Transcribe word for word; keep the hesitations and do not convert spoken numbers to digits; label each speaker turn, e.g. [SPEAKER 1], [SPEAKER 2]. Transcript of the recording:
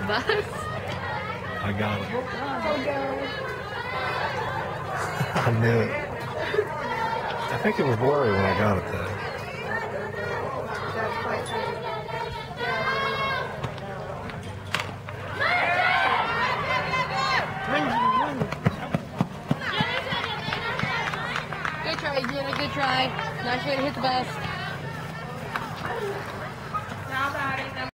[SPEAKER 1] bus.
[SPEAKER 2] I got it.
[SPEAKER 1] Oh, God.
[SPEAKER 2] I knew it. I think it was blurry when I got it, though.
[SPEAKER 1] That's quite true. Good try, Jenna. Good try. Nice way to hit the bus.